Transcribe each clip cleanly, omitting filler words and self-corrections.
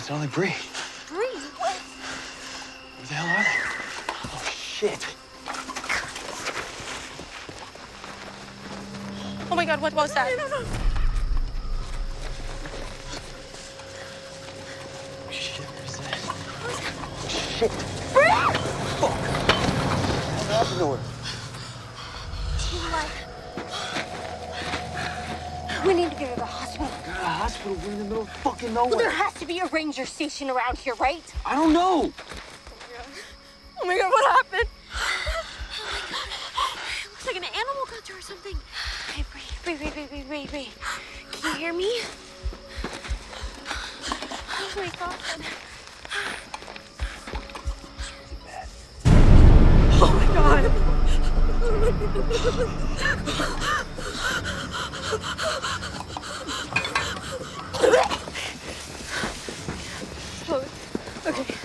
sound like Bree. Bree? What? Where the hell are they? Oh, shit. Oh my God, what was that? No. Oh, shit, what is that? What was that? Oh, shit. Bree! Fuck. What happened to her? She's alive. We need to get her to the hospital. Go to the hospital? We're in the middle of fucking nowhere. Well, there has to be a ranger station around here, right? I don't know. Oh my God, what happened? Oh my God. It looks like an animal got to her or something. Hey, Bree. Can you hear me? Oh my God. Oh my God. Okay.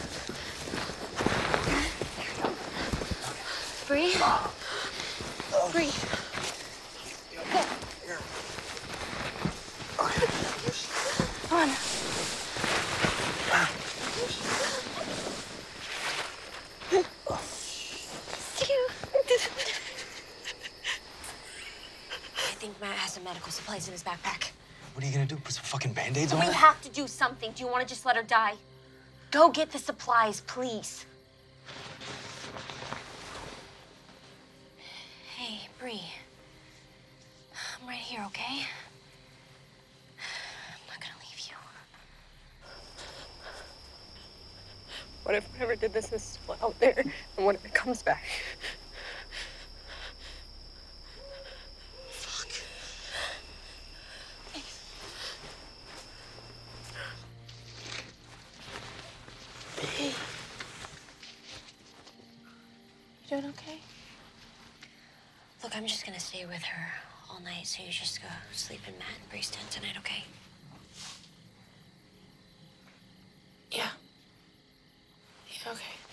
Bree? Bree. Come on. I think Matt has some medical supplies in his backpack. What are you gonna do? Put some fucking Band-Aids on We her? have to do something. Do you want to just let her die? Go get the supplies, please. Hey, Bree. I'm right here, okay? I'm not gonna leave you. What if whoever did this is still out there? And what if it comes back? Fuck. Hey. You doing okay? Look, I'm just gonna stay with her all night, so you just go sleep in Matt and Bree's tent tonight, okay? Yeah. Yeah, okay.